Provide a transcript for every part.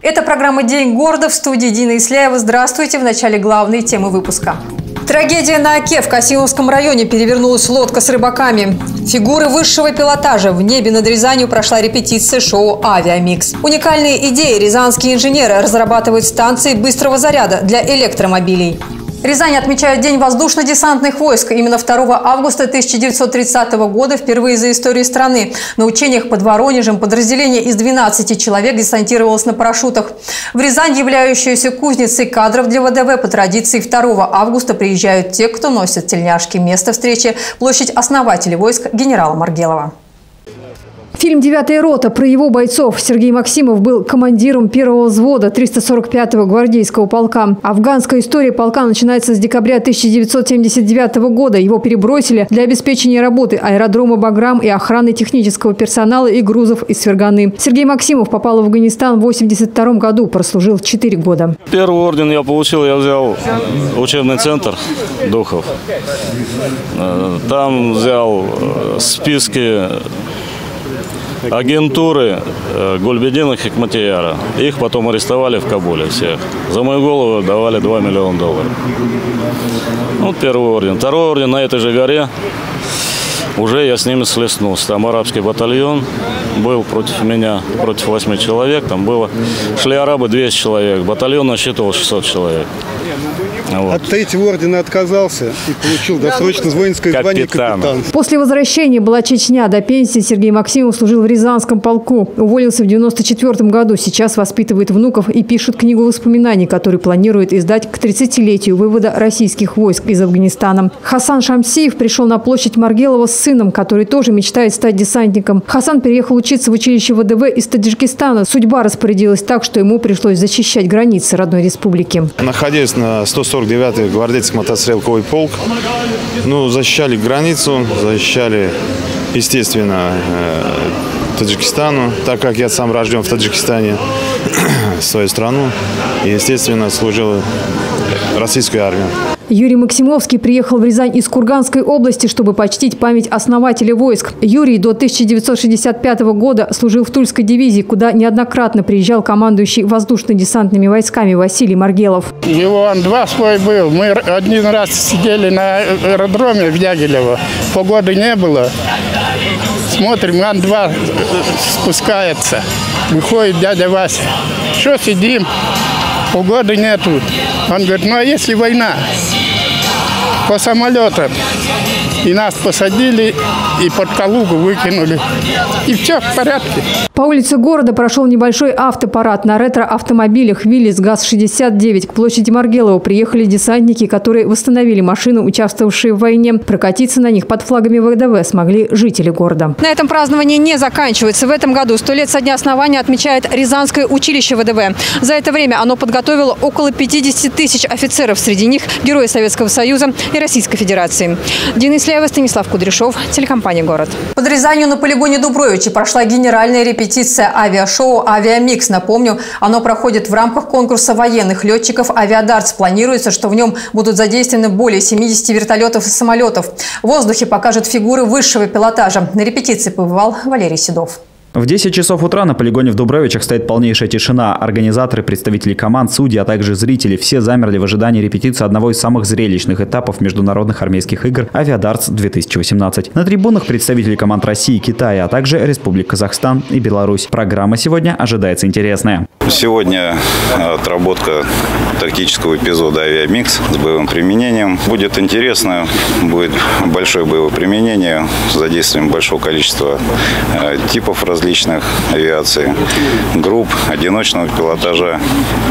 Это программа «День города», в студии Дина Исляева. Здравствуйте. В начале главные темы выпуска. Трагедия на Оке. В Касимовском районе перевернулась лодка с рыбаками. Фигуры высшего пилотажа. В небе над Рязанью прошла репетиция шоу «Авиамикс». Уникальные идеи. Рязанские инженеры разрабатывают станции быстрого заряда для электромобилей. Рязань отмечает День воздушно-десантных войск. Именно 2 августа 1930 года впервые за историю страны на учениях под Воронежем подразделение из 12 человек десантировалось на парашютах. В Рязань, являющуюся кузницей кадров для ВДВ, по традиции 2 августа приезжают те, кто носит тельняшки. Место встречи – площадь основателей войск генерала Маргелова. Фильм «Девятая рота» про его бойцов. Сергей Максимов был командиром первого взвода 345-го гвардейского полка. Афганская история полка начинается с декабря 1979 года. Его перебросили для обеспечения работы аэродрома «Баграм» и охраны технического персонала и грузов из Ферганы. Сергей Максимов попал в Афганистан в 1982 году, прослужил 4 года. Первый орден я получил, я взял учебный центр Духов. Там взял списки агентуры Гульбедина Хикматияра. Их потом арестовали в Кабуле всех. За мою голову давали $2 миллиона. Вот первый орден. Второй орден на этой же горе. Уже я с ними слеснулся. Там арабский батальон был против меня, против 8 человек. Там было, шли арабы 200 человек. Батальон насчитывал 600 человек. Вот. От третьего ордена отказался и получил досрочно воинское звание капитан. После возвращения была Чечня. До пенсии Сергей Максимов служил в Рязанском полку. Уволился в 1994 году. Сейчас воспитывает внуков и пишет книгу воспоминаний, которую планирует издать к 30-летию вывода российских войск из Афганистана. Хасан Шамсиев пришел на площадь Маргелова с сыном, который тоже мечтает стать десантником. Хасан переехал учиться в училище ВДВ из Таджикистана. Судьба распорядилась так, что ему пришлось защищать границы родной республики. Находясь на 149-й гвардейский мотострелковый полк, защищали границу, защищали, естественно, Таджикистану, так как я сам рожден в Таджикистане, свою страну, и, естественно, служил российскую армию. Юрий Максимовский приехал в Рязань из Курганской области, чтобы почтить память основателя войск. Юрий до 1965 года служил в Тульской дивизии, куда неоднократно приезжал командующий воздушно-десантными войсками Василий Маргелов. Его Ан-2 свой был. Мы один раз сидели на аэродроме в Дягилево. Погоды не было. Смотрим, Ан-2 спускается. Выходит дядя Вася. Что сидим? Погоды нету. Он говорит, а если война? По самолетам. И нас посадили, и под Калугу выкинули. И все в порядке. По улице города прошел небольшой автопарад. На ретро-автомобилях «Виллис», ГАЗ-69 к площади Маргелова приехали десантники, которые восстановили машины, участвовавшие в войне. Прокатиться на них под флагами ВДВ смогли жители города. На этом празднование не заканчивается. В этом году 100 лет со дня основания отмечает Рязанское училище ВДВ. За это время оно подготовило около 50 тысяч офицеров. Среди них герои Советского Союза и Российской Федерации. Дина Исляева, Станислав Кудряшов, телекомпания «Город». Под Рязанью на полигоне Дубровичи прошла генеральная репетиция авиашоу «Авиамикс». Напомню, оно проходит в рамках конкурса военных летчиков «Авиадартс». Планируется, что в нем будут задействованы более 70 вертолетов и самолетов. В воздухе покажут фигуры высшего пилотажа. На репетиции побывал Валерий Седов. В 10 часов утра на полигоне в Дубровичах стоит полнейшая тишина. Организаторы, представители команд, судьи, а также зрители – все замерли в ожидании репетиции одного из самых зрелищных этапов международных армейских игр «Авиадартс-2018». На трибунах представители команд России, Китая, а также Республик Казахстан и Беларусь. Программа сегодня ожидается интересная. Сегодня отработка тактического эпизода «Авиамикс» с боевым применением. Будет интересно, будет большое боевое применение с задействованием большого количества типов различных авиации, групп, одиночного пилотажа.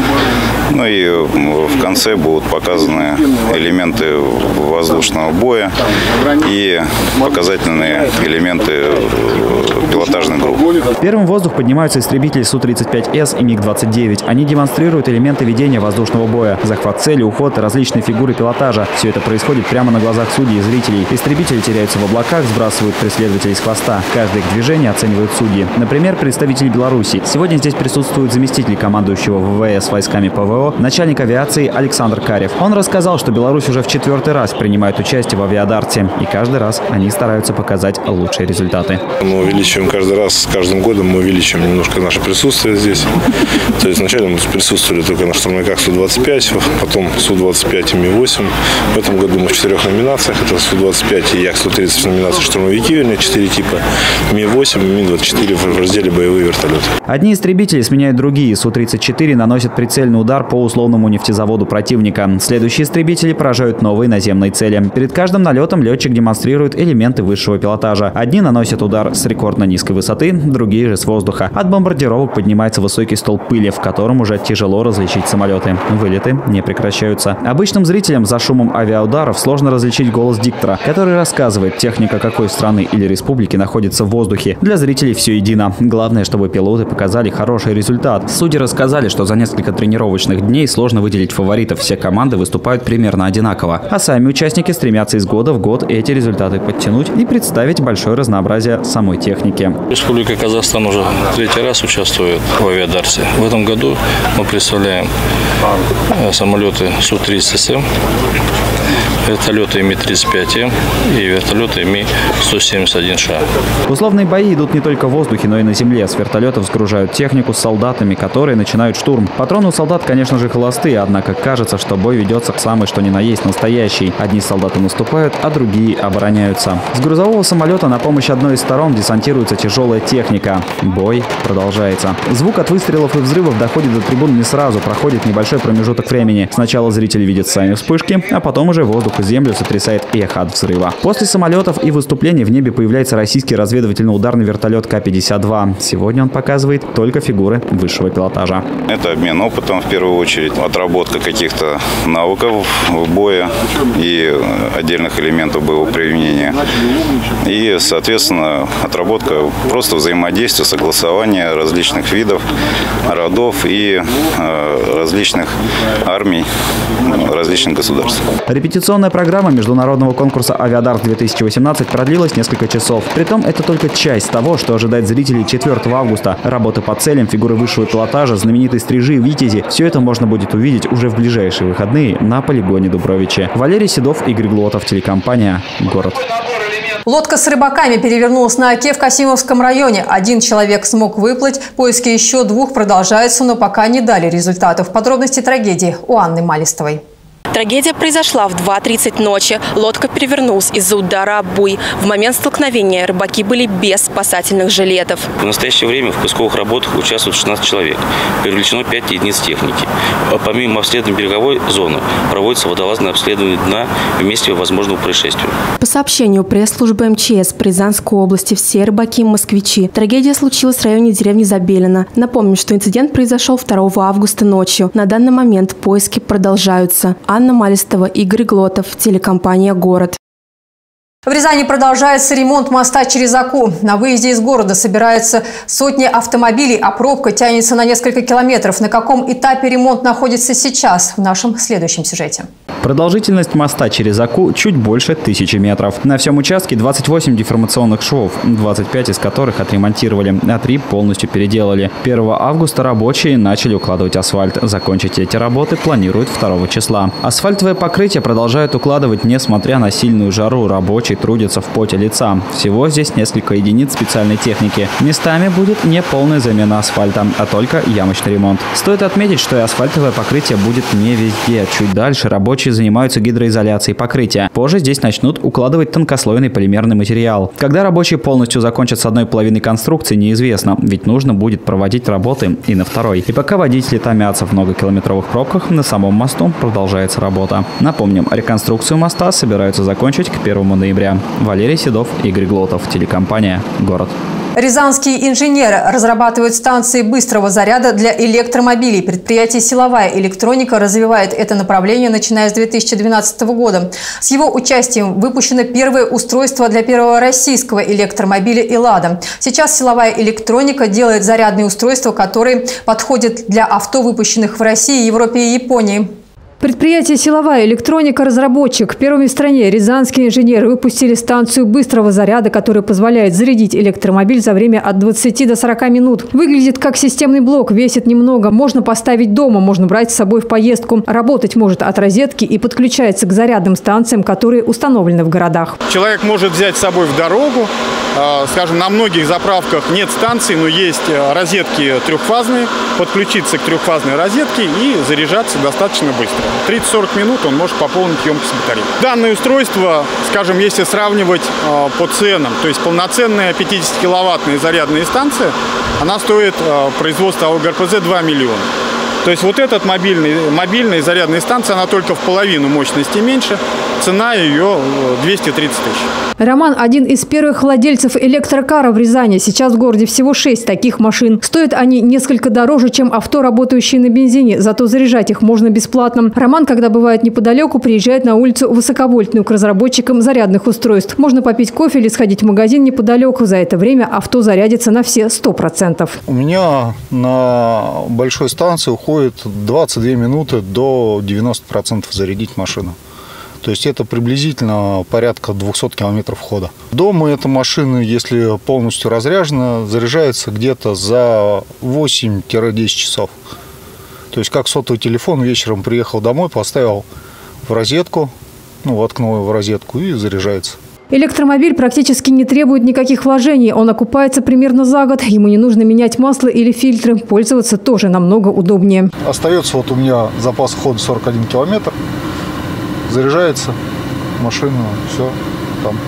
И в конце будут показаны элементы воздушного боя и показательные элементы пилотажных групп. Первым в воздух поднимаются истребители Су-35С и МиГ-29. Они демонстрируют элементы ведения воздушного боя, захват цели, уход и различные фигуры пилотажа. Все это происходит прямо на глазах судей и зрителей. Истребители теряются в облаках, сбрасывают преследователей с хвоста. Каждое их движение оценивают судьи. Например, представители Беларуси. Сегодня здесь присутствуют заместители командующего ВВС войсками ПВО РСВО, начальник авиации Александр Карев. Он рассказал, что Беларусь уже в 4-й раз принимает участие в авиадарте, и каждый раз они стараются показать лучшие результаты. Мы увеличиваем каждый раз, с каждым годом мы увеличиваем немножко наше присутствие здесь. То есть вначале мы присутствовали только на штурмовиках Су-25, потом Су-25 и Ми-8. В этом году мы в 4 номинациях. Это Су-25 и Як-130 в номинации штурмовики, вернее, 4 типа. Ми-8 и Ми-24 в разделе боевые вертолеты. Одни истребители сменяют другие. Су-34 наносят прицельный удар по условному нефтезаводу противника. Следующие истребители поражают новые наземные цели. Перед каждым налетом летчик демонстрирует элементы высшего пилотажа. Одни наносят удар с рекордно низкой высоты, другие же с воздуха. От бомбардировок поднимается высокий столб пыли, в котором уже тяжело различить самолеты. Вылеты не прекращаются. Обычным зрителям за шумом авиаударов сложно различить голос диктора, который рассказывает, техника какой страны или республики находится в воздухе. Для зрителей все едино. Главное, чтобы пилоты показали хороший результат. Судьи рассказали, что за несколько тренировочных дней сложно выделить фаворитов. Все команды выступают примерно одинаково. А сами участники стремятся из года в год эти результаты подтянуть и представить большое разнообразие самой техники. Республика Казахстан уже 3-й раз участвует в авиадарте. В этом году мы представляем самолеты Су-30С, вертолеты Ми-35М и вертолеты Ми-171Ш. Условные бои идут не только в воздухе, но и на земле. С вертолетов сгружают технику с солдатами, которые начинают штурм. Патроны у солдат, конечно же, холостые, однако кажется, что бой ведется самый что ни на есть настоящий. Одни солдаты наступают, а другие обороняются. С грузового самолета на помощь одной из сторон десантируется тяжелая техника. Бой продолжается. Звук от выстрелов и взрывов доходит до трибун не сразу, проходит небольшой промежуток времени. Сначала зрители видят сами вспышки, а потом уже воздух и землю сотрясает эхо от взрыва. После самолетов и выступлений в небе появляется российский разведывательно-ударный вертолет К-52. Сегодня он показывает только фигуры высшего пилотажа. Это обмен опытом в первую очередь, отработка каких-то навыков боя и отдельных элементов боевого применения. И, соответственно, отработка просто взаимодействия, согласования различных видов, родов и различных армий различных государств. Репетиционная программа международного конкурса «Авиадарт-2018» продлилась несколько часов. Притом это только часть того, что ожидает зрителей 4 августа. Работы по целям, фигуры высшего пилотажа, знаменитые стрижи и витязи – все это можно будет увидеть уже в ближайшие выходные на полигоне Дубровичи. Валерий Седов, Игорь Глотов, телекомпания «Город». Лодка с рыбаками перевернулась на Оке в Касимовском районе. 1 человек смог выплыть. Поиски еще 2 продолжаются, но пока не дали результатов. Подробности трагедии у Анны Малистовой. Трагедия произошла в 2:30 ночи. Лодка перевернулась из-за удара об буй. В момент столкновения рыбаки были без спасательных жилетов. В настоящее время в поисковых работах участвует 16 человек. Привлечено 5 единиц техники. Помимо обследования береговой зоны, проводится водолазное обследование дна в месте возможного происшествия. По сообщению пресс-службы МЧС в Рязанской области, все рыбаки – москвичи. Трагедия случилась в районе деревни Забелина. Напомним, что инцидент произошел 2 августа ночью. На данный момент поиски продолжаются. Анна Малистова, Игорь Глотов, телекомпания «Город». В Рязани продолжается ремонт моста через Оку. На выезде из города собираются сотни автомобилей, а пробка тянется на несколько километров. На каком этапе ремонт находится сейчас? В нашем следующем сюжете. Продолжительность моста через Оку чуть больше 1000 метров. На всем участке 28 деформационных швов, 25 из которых отремонтировали, а 3 полностью переделали. 1 августа рабочие начали укладывать асфальт. Закончить эти работы планируют 2 числа. Асфальтовое покрытие продолжают укладывать, несмотря на сильную жару. Рабочие трудятся в поте лица. Всего здесь несколько единиц специальной техники. Местами будет не полная замена асфальта, а только ямочный ремонт. Стоит отметить, что и асфальтовое покрытие будет не везде. Чуть дальше рабочие занимаются гидроизоляцией покрытия. Позже здесь начнут укладывать тонкослойный полимерный материал. Когда рабочие полностью закончат с одной половиной конструкции, неизвестно, ведь нужно будет проводить работы и на второй. И пока водители томятся в многокилометровых пробках, на самом мосту продолжается работа. Напомним, реконструкцию моста собираются закончить к 1 ноября. Валерий Седов, Игорь Глотов, телекомпания «Город». Рязанские инженеры разрабатывают станции быстрого заряда для электромобилей. Предприятие «Силовая электроника» развивает это направление, начиная с 2012 года. С его участием выпущено первое устройство для первого российского электромобиля «Эллада». Сейчас «Силовая электроника» делает зарядные устройства, которые подходят для авто, выпущенных в России, Европе и Японии. Предприятие «Силовая электроника» разработчик. Первыми в стране рязанские инженеры выпустили станцию быстрого заряда, которая позволяет зарядить электромобиль за время от 20 до 40 минут. Выглядит как системный блок, весит немного. Можно поставить дома, можно брать с собой в поездку. Работать может от розетки и подключается к зарядным станциям, которые установлены в городах. Человек может взять с собой в дорогу. Скажем, на многих заправках нет станций, но есть розетки трехфазные. Подключиться к трехфазной розетке и заряжаться достаточно быстро. 30-40 минут он может пополнить емкость батареи. Данное устройство, скажем, если сравнивать по ценам, то есть полноценная 50-киловаттная зарядная станция, она стоит производства АО ГРПЗ 2 миллиона. То есть вот эта мобильная зарядная станция, она только в половину мощности меньше. Цена ее 230 тысяч. Роман – один из первых владельцев электрокара в Рязани. Сейчас в городе всего 6 таких машин. Стоят они несколько дороже, чем авто, работающие на бензине. Зато заряжать их можно бесплатно. Роман, когда бывает неподалеку, приезжает на улицу Высоковольтную к разработчикам зарядных устройств. Можно попить кофе или сходить в магазин неподалеку. За это время авто зарядится на все 100%. У меня на большой станции уходит 22 минуты до 90% зарядить машину. То есть это приблизительно порядка 200 километров хода. Дома эта машина, если полностью разряжена, заряжается где-то за 8-10 часов. То есть как сотовый телефон, вечером приехал домой, поставил в розетку, воткнул его в розетку и заряжается. Электромобиль практически не требует никаких вложений. Он окупается примерно за год. Ему не нужно менять масло или фильтры. Пользоваться тоже намного удобнее. Остается у меня запас хода 41 километр. Заряжается машина, все, там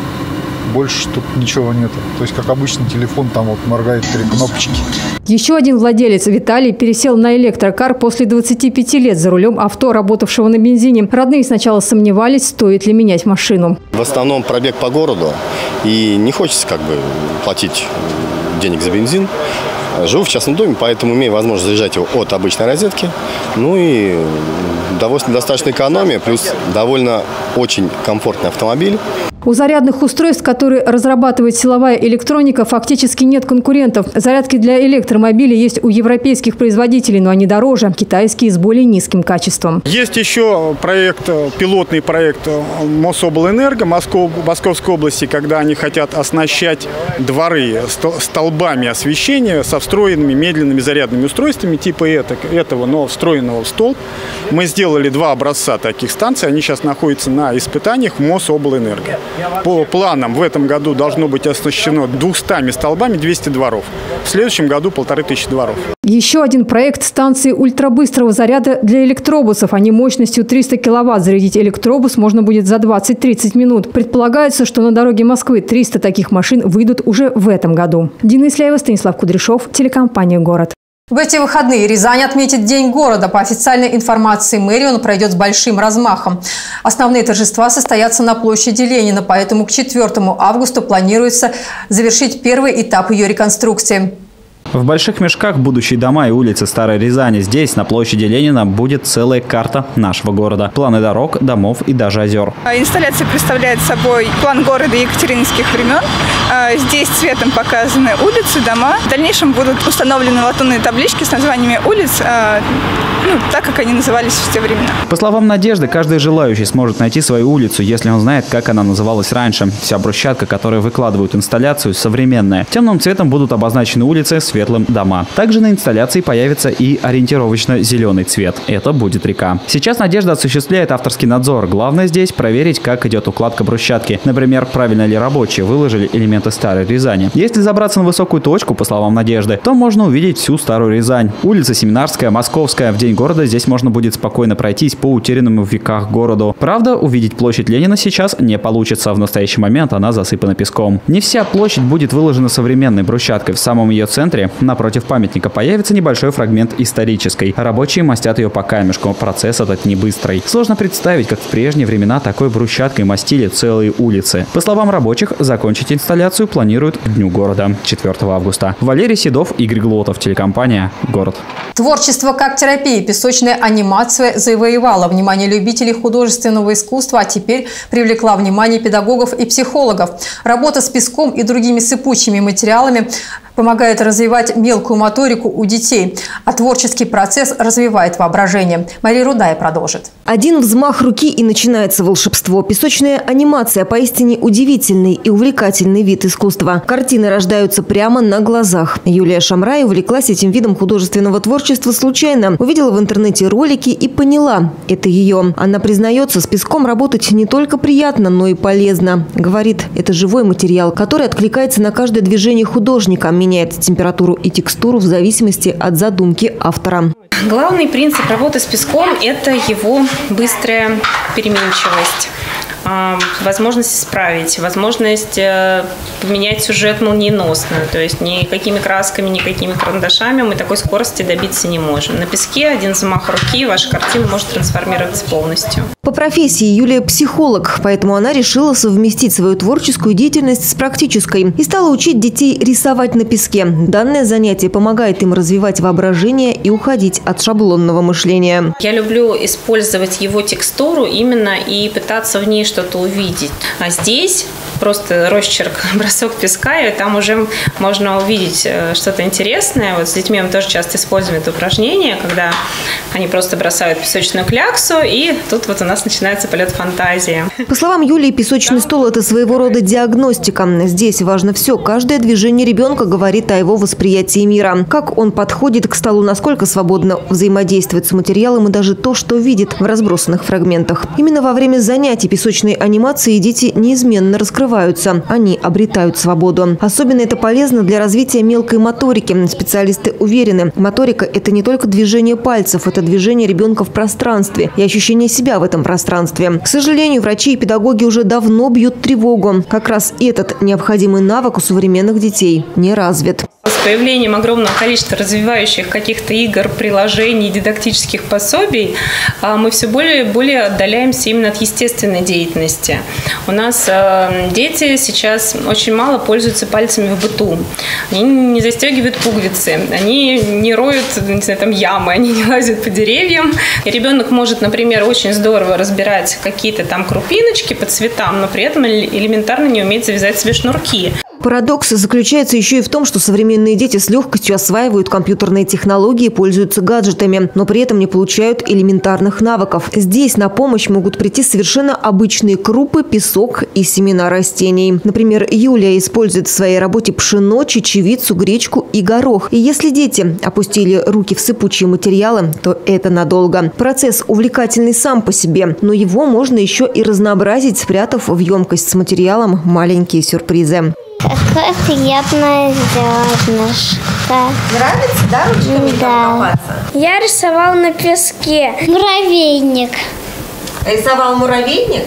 больше тут ничего нет. То есть, как обычный телефон, там вот моргает 3 кнопочки. Еще один владелец, Виталий, пересел на электрокар после 25 лет за рулем авто, работавшего на бензине. Родные сначала сомневались, стоит ли менять машину. В основном пробег по городу, и не хочется платить денег за бензин. Живу в частном доме, поэтому имею возможность заряжать его от обычной розетки. И достаточно экономия, плюс довольно очень комфортный автомобиль. У зарядных устройств, которые разрабатывает «Силовая электроника», фактически нет конкурентов. Зарядки для электромобилей есть у европейских производителей, но они дороже. Китайские с более низким качеством. Есть еще пилотный проект Мособлэнерго Московской области, когда они хотят оснащать дворы столбами освещения со встроенными медленными зарядными устройствами типа этого, но встроенного в столб. Мы сделали 2 образца таких станций. Они сейчас находятся на испытаниях в Мособлэнерго. По планам в этом году должно быть оснащено 200 столбами 200 дворов. В следующем году 1500 дворов. Еще один проект станции ультрабыстрого заряда для электробусов. Они мощностью 300 киловатт. Зарядить электробус можно будет за 20-30 минут. Предполагается, что на дороге Москвы 300 таких машин выйдут уже в этом году. Дина Исляева, Станислав Кудряшов, телекомпания «Город». В эти выходные Рязань отметит День города. По официальной информации мэрии он пройдет с большим размахом. Основные торжества состоятся на площади Ленина, поэтому к 4 августа планируется завершить первый этап ее реконструкции. В больших мешках будущие дома и улицы Старой Рязани. Здесь, на площади Ленина, будет целая карта нашего города. Планы дорог, домов и даже озер. Инсталляция представляет собой план города екатерининских времен. Здесь цветом показаны улицы, дома. В дальнейшем будут установлены латунные таблички с названиями улиц, так как они назывались в те времена. По словам Надежды, каждый желающий сможет найти свою улицу, если он знает, как она называлась раньше. Вся брусчатка, которой выкладывают инсталляцию, современная. Темным цветом будут обозначены улицы, светлым дома. Также на инсталляции появится и ориентировочно зеленый цвет. Это будет река. Сейчас Надежда осуществляет авторский надзор. Главное здесь проверить, как идет укладка брусчатки. Например, правильно ли рабочие выложили элементы Старой Рязани. Если забраться на высокую точку, по словам Надежды, то можно увидеть всю Старую Рязань. Улица Семинарская, Московская. В день города здесь можно будет спокойно пройтись по утерянному в веках городу. Правда, увидеть площадь Ленина сейчас не получится. В настоящий момент она засыпана песком. Не вся площадь будет выложена современной брусчаткой. В самом ее центре, напротив памятника, появится небольшой фрагмент исторической. Рабочие мастят ее по камешку. Процесс этот не быстрый. Сложно представить, как в прежние времена такой брусчаткой мастили целые улицы. По словам рабочих, закончить инсталляцию планируют к Дню города 4 августа. Валерий Седов, Игорь Глотов, телекомпания «Город». Творчество как терапия. Песочная анимация завоевала внимание любителей художественного искусства, а теперь привлекла внимание педагогов и психологов. Работа с песком и другими сыпучими материалами Помогает развивать мелкую моторику у детей, а творческий процесс развивает воображение. Мария Рудая продолжит. Один взмах руки и начинается волшебство. Песочная анимация – поистине удивительный и увлекательный вид искусства. Картины рождаются прямо на глазах. Юлия Шамрай увлеклась этим видом художественного творчества случайно. Увидела в интернете ролики и поняла – это ее. Она признается, с песком работать не только приятно, но и полезно. Говорит, это живой материал, который откликается на каждое движение художника, меняет температуру и текстуру в зависимости от задумки автора. Главный принцип работы с песком – это его быстрая переменчивость. Возможность исправить, возможность поменять сюжет молниеносно. То есть никакими красками, никакими карандашами мы такой скорости добиться не можем. На песке один взмах руки, ваша картина может трансформироваться полностью. По профессии Юлия психолог, поэтому она решила совместить свою творческую деятельность с практической и стала учить детей рисовать на песке. Данное занятие помогает им развивать воображение и уходить от шаблонного мышления. Я люблю использовать его текстуру именно и пытаться в ней что-то увидеть. А здесь просто росчерк, бросок песка, и там уже можно увидеть что-то интересное. Вот с детьми мы тоже часто используем это упражнение, когда они просто бросают песочную кляксу, и тут вот у нас начинается полет фантазии. По словам Юлии, песочный стол – это своего рода диагностика. Здесь важно все. Каждое движение ребенка говорит о его восприятии мира. Как он подходит к столу, насколько свободно взаимодействует с материалом и даже то, что видит в разбросанных фрагментах. Именно во время занятий песочной анимации дети неизменно раскрываются. Они обретают свободу. Особенно это полезно для развития мелкой моторики. Специалисты уверены, моторика – это не только движение пальцев, это движение ребенка в пространстве и ощущение себя в этом пространстве. К сожалению, врачи и педагоги уже давно бьют тревогу. Как раз этот необходимый навык у современных детей не развит. С появлением огромного количества развивающих каких-то игр, приложений, дидактических пособий мы все более и более отдаляемся именно от естественной деятельности. У нас дети сейчас очень мало пользуются пальцами в быту. Они не застегивают пуговицы, они не роют, не знаю, там ямы, они не лазят по деревьям. И ребенок может, например, очень здорово разбирать какие-то там крупиночки по цветам, но при этом элементарно не уметь завязать себе шнурки. Парадокс заключается еще и в том, что современные дети с легкостью осваивают компьютерные технологии, пользуются гаджетами, но при этом не получают элементарных навыков. Здесь на помощь могут прийти совершенно обычные крупы, песок и семена растений. Например, Юлия использует в своей работе пшено, чечевицу, гречку и горох. И если дети опустили руки в сыпучие материалы, то это надолго. Процесс увлекательный сам по себе, но его можно еще и разнообразить, спрятав в емкость с материалом маленькие сюрпризы. Какое приятное зернышко. Нравится, да, ручками копаться? Я рисовал на песке муравейник. Рисовал муравейник?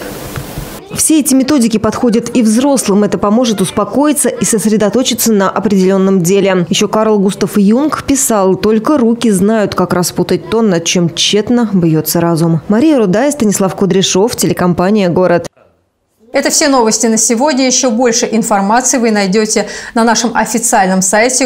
Все эти методики подходят и взрослым. Это поможет успокоиться и сосредоточиться на определенном деле. Еще Карл Густав Юнг писал: «Только руки знают, как распутать то, над чем тщетно бьется разум». Мария Рудая, Станислав Кудряшов, телекомпания «Город». Это все новости на сегодня. Еще больше информации вы найдете на нашем официальном сайте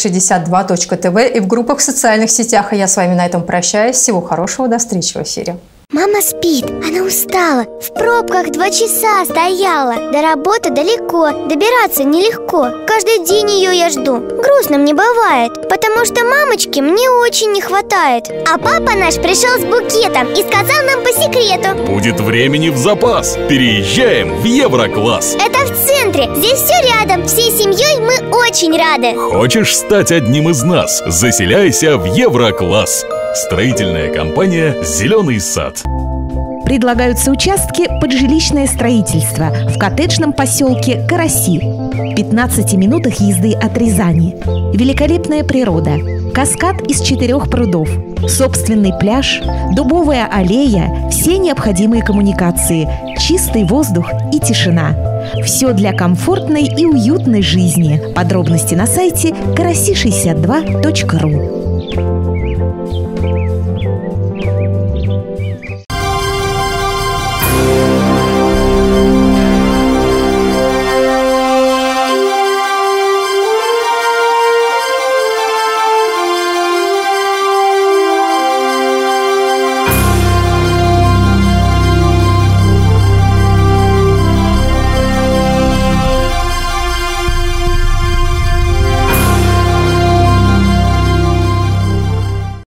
город62.тв и в группах в социальных сетях. А я с вами на этом прощаюсь. Всего хорошего. До встречи в эфире. Мама спит, она устала. В пробках 2 часа стояла. До работы далеко, добираться нелегко. Каждый день ее я жду. Грустно мне бывает, потому что мамочки мне очень не хватает. А папа наш пришел с букетом и сказал нам по секрету: будет времени в запас. Переезжаем в Еврокласс. Это в центре, здесь все рядом. Всей семьей мы очень рады. Хочешь стать одним из нас? Заселяйся в Еврокласс. Строительная компания «Зеленый сад». Предлагаются участки под жилищное строительство в коттеджном поселке Караси. В 15 минутах езды от Рязани. Великолепная природа. Каскад из 4 прудов. Собственный пляж, дубовая аллея, все необходимые коммуникации, чистый воздух и тишина. Все для комфортной и уютной жизни. Подробности на сайте karasi62.ru.